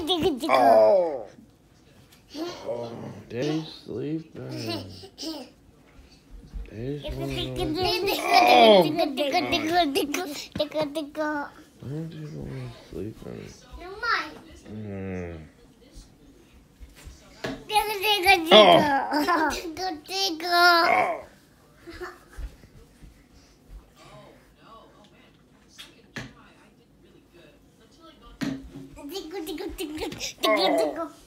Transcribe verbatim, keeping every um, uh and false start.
Oh. Oh, Daddy's sleeping. Daddy's Oh. Where's he going sleeping? Mm. Oh. Oh.